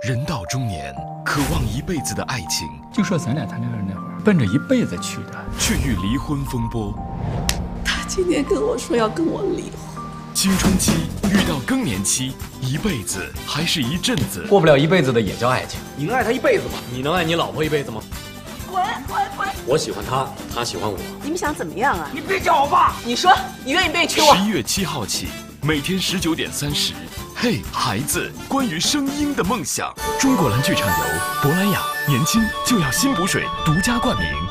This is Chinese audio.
人到中年，渴望一辈子的爱情， 就说咱俩谈恋爱那会儿，奔着一辈子去的， 却遇离婚风波。 他今天跟我说要跟我离婚。 青春期遇到更年期，一辈子还是一阵子？ 过不了一辈子的也叫爱情。 你能爱他一辈子吗？你能爱你老婆一辈子吗？ 滚！ 我喜欢他，他喜欢我。 你们想怎么样啊？ 你别叫我爸！ 你说你愿意被娶我 ？11月7号起，每天19点30。嘿，孩子，关于声音的梦想。中国蓝剧场由珀莱雅，年轻就要新补水独家冠名。